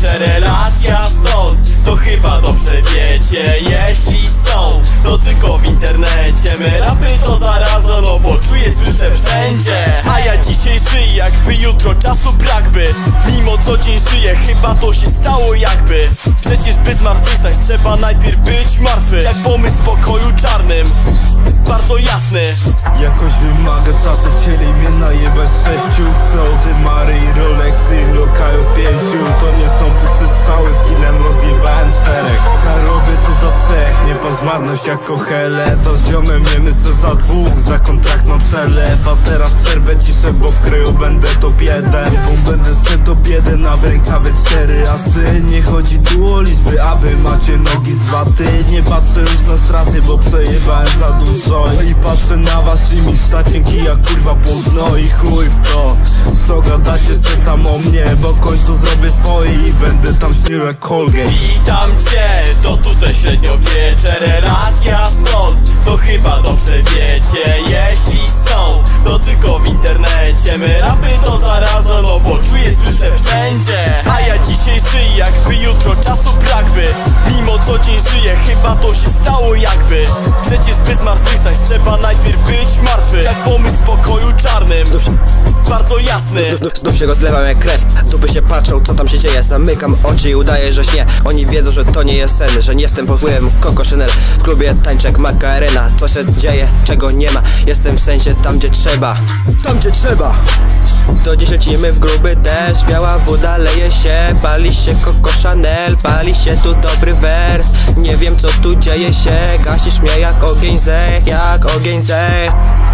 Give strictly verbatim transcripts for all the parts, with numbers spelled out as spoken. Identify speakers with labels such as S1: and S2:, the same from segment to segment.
S1: że relacja stąd to chyba dobrze wiecie. Jeśli są, to tylko w internecie. My rapy to zaraza, no bo czuję, słyszę wszędzie. A ja dzisiaj żyję jakby jutro czasu brakby. Mimo co dzień żyję, chyba to się stało jakby. Przecież by zmartwychwstać trzeba najpierw być martwy. Jak pomysł w pokoju czarnym, bardzo jasny.
S2: Jakoś wymaga czasu, chcieli mnie najebać sześciu. Chcą dymary i Rolexy, lokajów pięciu. To nie są puste strzały, z killem rozjebałem czterech. Ja robię to za trzech, nie patrz marność jako hele. To z ziomem jemy se za dwóch, za kontrakt mam przelew. A teraz przerwę ciszę, bo w kryju będę top jeden. Bo będę se top jeden, a w rękawie cztery asy. Nie chodzi tu o liczby, a wy macie nogi z waty. Nie patrzę już na straty, bo przejebałem za dużo. I patrzę na was i mi stacienki jak kurwa płótno. I chuj w to, co gadacie se tam o mnie, bo w końcu zrobię swoje i będę tam śnił jak Colgate.
S1: Witam cię, to tutaj średniowiecze. Relacja stąd, to chyba dobrze wiecie. Jeśli są, to tylko w internecie. My rapy to zaraza, no bo czuję, słyszę wszędzie. A ja dzisiaj żyję jakby jutro czasu brakby. Mimo co dzień żyję, chyba to się stało jakby. Przecież by zmartwychwstać trzeba najpierw być martwy. Jak pomysł w pokoju czarnym, bardzo jasny.
S3: Znów, znów się rozlewam jak krew, dupy się patrzą, co tam się dzieje. Zamykam oczy i udaję, że śnie. Oni wiedzą, że to nie jest sen, że nie jestem pod wpływem Coco Chanel. W klubie tańczę jak Macarena, co się dzieje, czego nie ma. Jestem w sensie tam, gdzie trzeba. Tam, gdzie trzeba. To dziś lecimy w gruby deszcz. Biała woda leje się, pali się Coco Chanel, pali się tu dobry wers. Nie wiem co tu dzieje się, gasisz mnie jak ogień zech, jak ogień zech.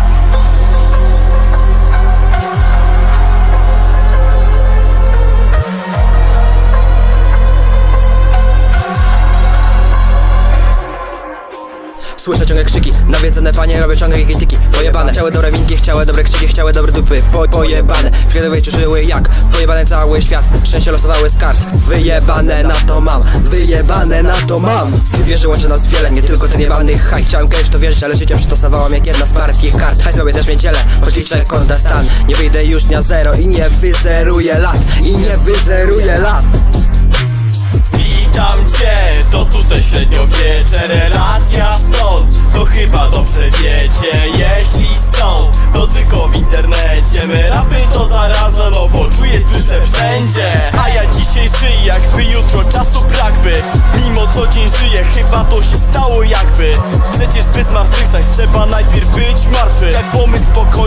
S3: Słyszę ciągle krzyki, nawiedzone panie, robię ciągle gityki. Pojebane, chciały dobre winki, chciały dobre krzyki, chciały dobre dupy. Po, pojebane, w chwilę ciuszyły jak pojebane cały świat. Szczęście losowały z kart. Wyjebane na to mam, wyjebane na to mam. Ty wierzyło się nas wiele, nie tylko ten jebany haj. Chciałem kiedyś to wierzyć, ale życiem przystosowałam jak jedna z partii kart. Haj zrobię też niedzielę, choć liczę konta stan. Nie wyjdę już dnia zero i nie wyzeruję lat. I nie wyzeruję lat.
S1: Witam cię, to tutaj średniowiecze. Relacja stąd, to chyba dobrze wiecie. Jeśli są, to tylko w internecie. My rapy to zaraza, no bo czuję, słyszę wszędzie. A ja dzisiaj żyję jakby jutro czasu brakby. Mimo co dzień żyję, chyba to się stało jakby. Przecież by zmartwychwstać trzeba najpierw być martwy. Jak pomysł w pokoju